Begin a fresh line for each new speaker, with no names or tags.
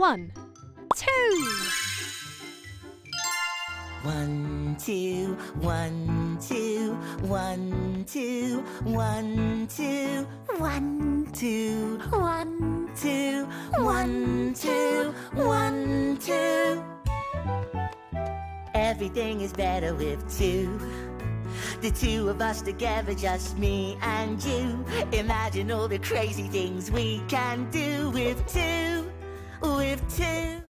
1, 2.
1, 2, 1, 2, 1, 2, 1, 2, 1, 2, 1, 2, 1, 2, 1, 2. Everything is better with two. The two of us together, just me and you. Imagine all the crazy things we can do with two. With two.